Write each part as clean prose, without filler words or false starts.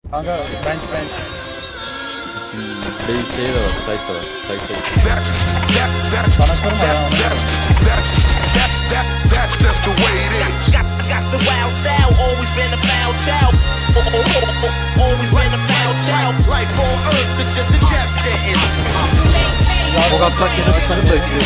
Kanka bench. Şey de var, site de var. Site. Bana sorma ya. That's just the way it is. Got the wild style, always been a foul child. Always been a foul child. Life on earth is just a jet setting. O kapsak yine dışarı bırakıyor.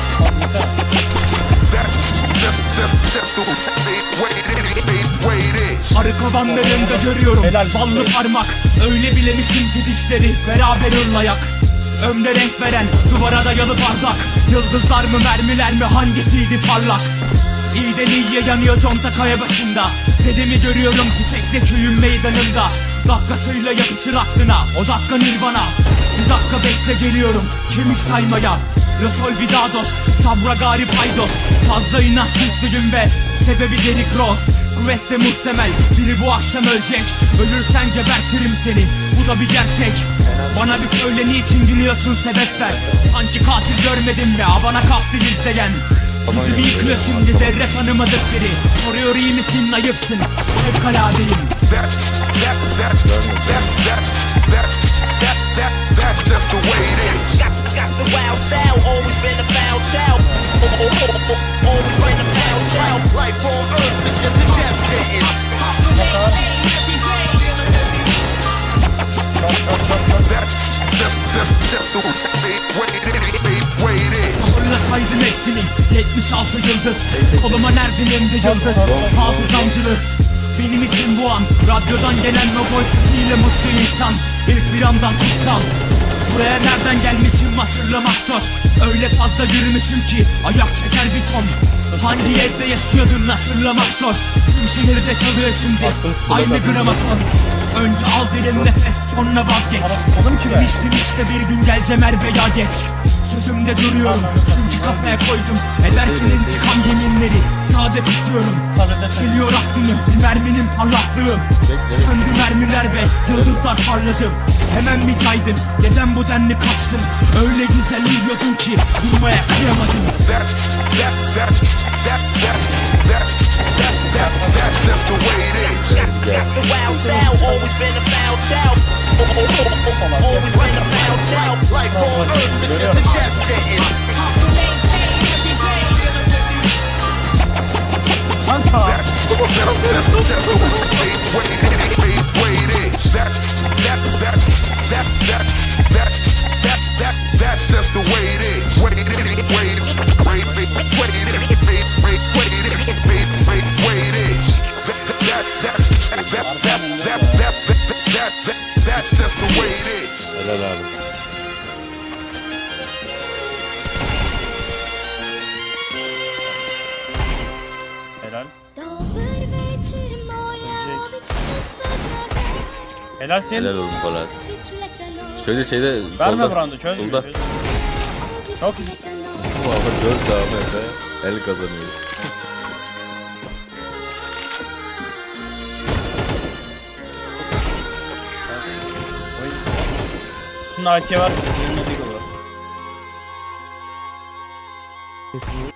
Arkavanlarında görüyorum ballı parmak. Öyle bilemişim ki dişleri beraber ırlayak. Ömre renk veren duvara dayalı bardak. Yıldızlar mı mermiler mi hangisiydi parlak? İyiden iyiye yanıyor conta kaya başında. Dedemi görüyorum tüfekle köyün meydanında. Dakikasıyla yapışır aklına o dakika nirvana. Bir dakika bekle geliyorum kemik saymaya. Los olvidados, sabra garip haydos. Fazla inat çiftliğim ve sebebi Derrick Rose. Kuvvetle muhtemel biri bu akşam ölecek. Ölürsen gebertirim seni, bu da bir gerçek. Bana bir söyle niçin gülüyorsun sebep ver. Sanki katil görmedim mi bana katil izleyen. Yüzümü yıkıyor şimdi zerre tanımadık biri. Soruyor iyi misin ayıpsın, fevkaladeyim. That's just the way it is. Got the wild style, always been a foul child. Always been a foul child. Life on earth is just a jet setting. That's just the way it is. Sabırla saydım hepsini 76 yıldız. Koluma nerede yıldız. Hafızamcılız. Benim için bu an radyodan gelen o boy sesiyle mutlu insan. İlk bir andan kutsal. Buraya nereden gelmişim hatırlamak zor. Öyle fazla yürümüşüm ki ayak çeker bir ton. Hangi evde yaşıyordun hatırlamak zor. Tüm şehirde çalıyor şimdi aynı gramaton. Önce al derin nefes sonra vazgeç. Demiştim işte bir gün geleceğim veya geç. Sözümde duruyorum çünkü kafaya koydum. Ederken intikam yeminleri sade tutuyorum. Çeliyor aklımı merminin parlaklığı. Söndü mermiler ve yıldızlar parladı. Hemen mi caydın neden bu denli kaçtın? Öyle güzel uyuyordun ki durmaya kıyamadım. That's just the way it is. Got the wild style, always been a foul child. Always been a foul child. Life on earth is just a jet setting. That's just the way it is. That's just the way it is. That's just the way it is. Helal abi. Helal. Helal senin. Helal olsun Polat. Şeyde Verme solda. Brando çöz. Solda. Çok iyi. Bu ama çöz devam etse el kazanıyor. Bunun AK var. Bunun da Deagle var.